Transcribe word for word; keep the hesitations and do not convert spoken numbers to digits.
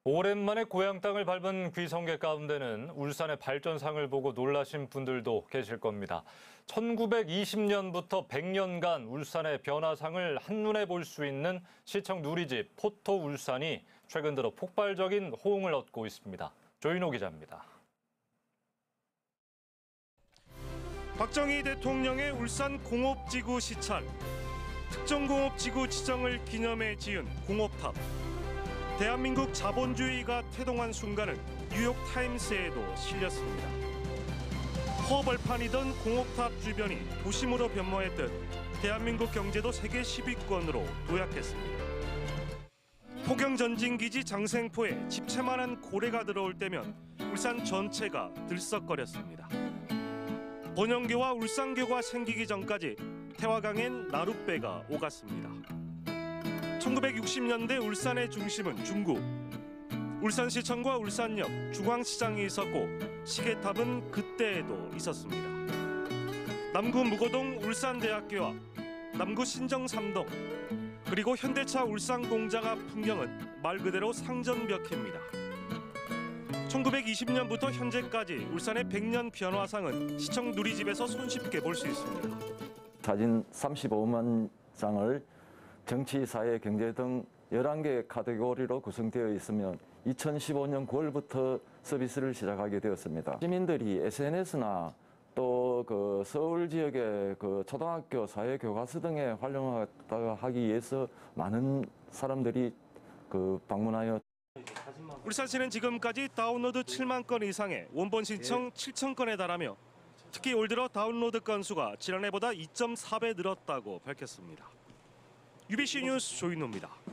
오랜만에 고향 땅을 밟은 귀성객 가운데는 울산의 발전상을 보고 놀라신 분들도 계실 겁니다. 천구백이십 년부터 백 년간 울산의 변화상을 한눈에 볼 수 있는 시청 누리집 포토 울산이 최근 들어 폭발적인 호응을 얻고 있습니다. 조인호 기자입니다. 박정희 대통령의 울산 공업지구 시찰, 특정공업지구 지정을 기념해 지은 공업탑. 대한민국 자본주의가 태동한 순간은 뉴욕타임스에도 실렸습니다. 허벌판이던 공업탑 주변이 도심으로 변모했듯 대한민국 경제도 세계 십 위권으로 도약했습니다. 포경전진기지 장생포에 집채만한 고래가 들어올 때면 울산 전체가 들썩거렸습니다. 번영교와 울산교가 생기기 전까지 태화강엔 나룻배가 오갔습니다. 천구백육십 년대 울산의 중심은 중구. 울산시청과 울산역, 중앙시장이 있었고 시계탑은 그때에도 있었습니다. 남구 무고동 울산대학교와 남구 신정삼동, 그리고 현대차 울산공장 앞 풍경은 말 그대로 상전벽해입니다. 천구백이십 년부터 현재까지 울산의 백 년 변화상은 시청 누리집에서 손쉽게 볼 수 있습니다. 사진 삼십오만 장을 정치, 사회, 경제 등 열한 개 카테고리로 구성되어 있으며 이천십오 년 구월부터 서비스를 시작하게 되었습니다. 시민들이 에스엔에스나 또 그 서울 지역의 그 초등학교, 사회 교과서 등에 활용하기 위해서 많은 사람들이 그 방문하여 울산시는 지금까지 다운로드 칠만 건 이상의 원본 신청 칠천 건에 달하며 특히 올 들어 다운로드 건수가 지난해보다 이 점 사 배 늘었다고 밝혔습니다. 유비씨 뉴스 조인호입니다.